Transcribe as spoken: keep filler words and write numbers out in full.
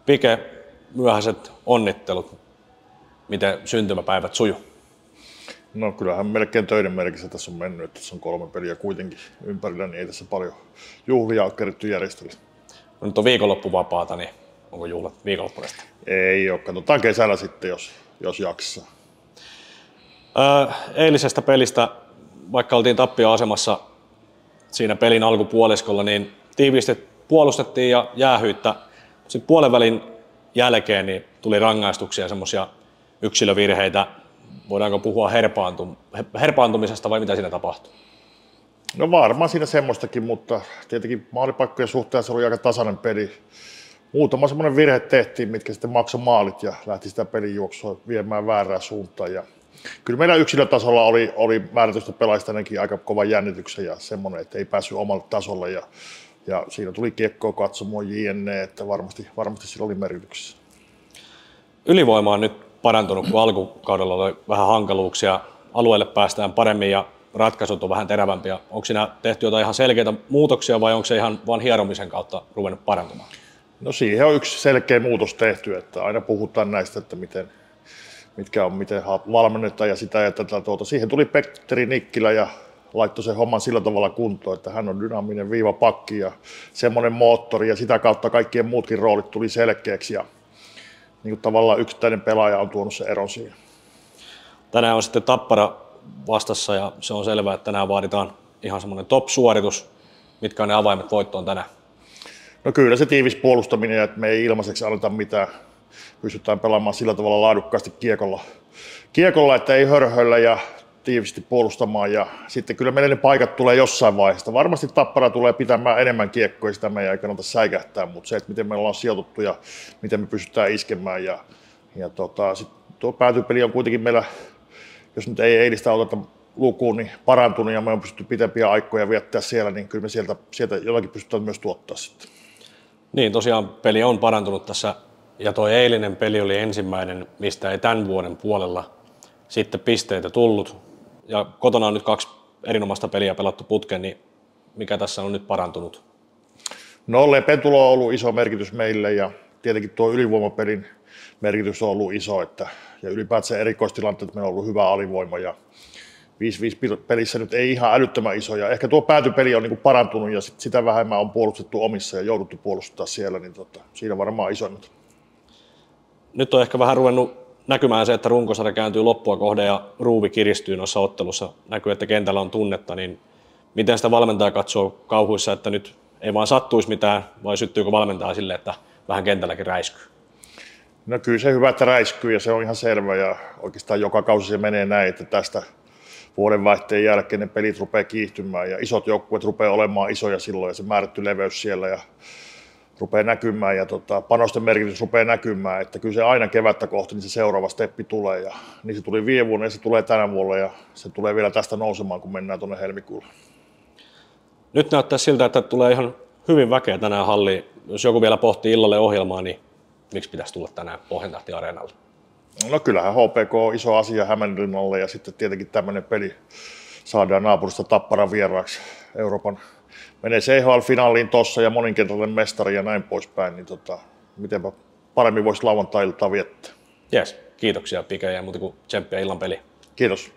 Pike, myöhäiset onnittelut. Miten syntymäpäivät suju? No kyllähän melkein töiden merkissä tässä on mennyt, että tässä on kolme peliä kuitenkin ympärillä, niin ei tässä paljon juhlia ole keritty järjestellä. No nyt on viikonloppuvapaata, niin onko juhlat viikonloppuna? Ei ole, katsotaan kesällä sitten, jos, jos jaksaa. Öö, eilisestä pelistä, vaikka oltiin tappioasemassa siinä pelin alkupuoliskolla, niin tiiviisti puolustettiin ja jäähyyttä. Sitten puolen välin jälkeen niin tuli rangaistuksia ja semmoisia yksilövirheitä. Voidaanko puhua herpaantum- herpaantumisesta vai mitä siinä tapahtui? No varmaan siinä semmoistakin, mutta tietenkin maalipaikkojen suhteen se oli aika tasainen peli. Muutama semmoinen virhe tehtiin, mitkä sitten maksoi maalit ja lähti sitä pelin juoksua viemään väärään suuntaan. Ja kyllä meidän yksilötasolla oli, oli määrätystä pelaajista ainakin aika kova jännityksen ja semmoinen, että ei päässyt omalle tasolle. Ja, ja siinä tuli kiekkoa katsomaan jne, että varmasti, varmasti sillä oli merkityksessä. Ylivoima on nyt parantunut, kun alkukaudella oli vähän hankaluuksia. Alueelle päästään paremmin ja ratkaisut on vähän terävämpiä. Onko siinä tehty jotain ihan selkeitä muutoksia vai onko se ihan vain hieromisen kautta ruvennut parantumaan? No siihen on yksi selkeä muutos tehty, että aina puhutaan näistä, että miten, mitkä on, miten valmennetaan ja sitä ja tätä tuota. Siihen tuli Petteri Nikkilä ja laittoi sen homman sillä tavalla kuntoon, että hän on dynaaminen viivapakki ja semmoinen moottori ja sitä kautta kaikkien muutkin roolit tuli selkeäksi ja niin kuin tavallaan yksittäinen pelaaja on tuonut sen eron siihen. Tänään on sitten Tappara vastassa ja se on selvää, että tänään vaaditaan ihan semmoinen top-suoritus. Mitkä on ne avaimet voittoon tänään? No kyllä se tiivis puolustaminen, että me ei ilmaiseksi anneta mitään. Pystytään pelaamaan sillä tavalla laadukkaasti kiekolla, kiekolla että ei hörhöllä ja tiivisti puolustamaan. Ja sitten kyllä meille ne paikat tulee jossain vaiheessa. Varmasti Tappara tulee pitämään enemmän kiekkoja, sitä meidän ei kannata säikähtää, mutta se, että miten me ollaan sijoituttu ja miten me pystytään iskemään. Ja, ja tota, sit tuo päätypeli on kuitenkin meillä, jos nyt ei eilistä oteta lukuun, niin parantunut ja me on pystytty pitempiä aikoja viettää siellä, niin kyllä me sieltä, sieltä jotakin pystytään myös tuottaa sitten. Niin, tosiaan peli on parantunut tässä ja tuo eilinen peli oli ensimmäinen, mistä ei tämän vuoden puolella sitten pisteitä tullut. Ja kotona on nyt kaksi erinomaista peliä pelattu putkeen, niin mikä tässä on nyt parantunut? No Lepen tulo on ollut iso merkitys meille ja tietenkin tuo ylivoimapelin merkitys on ollut iso, että, ja ylipäätään erikoistilanteet, että meillä on ollut hyvä alivoima ja viisi viisi pelissä nyt ei ihan älyttömän iso ja ehkä tuo päätypeli on niin kuin parantunut ja sit sitä vähemmän on puolustettu omissa ja jouduttu puolustaa siellä, niin tota, siinä varmaan isoimmat. Nyt on ehkä vähän ruvennut näkymään se, että runkosarja kääntyy loppua kohden ja ruuvi kiristyy noissa ottelussa. Näkyy, että kentällä on tunnetta, niin miten sitä valmentaja katsoo kauhuissa, että nyt ei vaan sattuisi mitään, vai syttyykö valmentaja sille, että vähän kentälläkin räiskyy? No kyllä se hyvä, että räiskyy ja se on ihan selvä ja oikeastaan joka kausi se menee näin, että tästä vuodenvaihteen jälkeen ne pelit rupeaa kiihtymään ja isot joukkueet rupeaa olemaan isoja silloin ja se määrätty leveys siellä ja rupeaa näkymään ja tota, panosten merkitys rupeaa näkymään, että kyllä se aina kevättä kohti niin se seuraava steppi tulee ja niin se tuli viime vuonna ja se tulee tänä vuonna ja se tulee vielä tästä nousemaan, kun mennään tuonne helmikuulle. Nyt näyttää siltä, että tulee ihan hyvin väkeä tänään halliin. Jos joku vielä pohtii illalle ohjelmaa, niin miksi pitäisi tulla tänään Pohjantahti Areenalle? No kyllähän H P K on iso asia Hämeenlinnalle ja sitten tietenkin tämmöinen peli saadaan naapurista Tapparan vieraaksi Euroopan. Menee C H L-finaaliin tossa ja moninkertainen mestari ja näin poispäin, niin tota, mitenpä paremmin voisi lauantai-iltaa viettää. Jes, kiitoksia Pike ja muuta kuin tsemppiä illan peliin. Kiitos.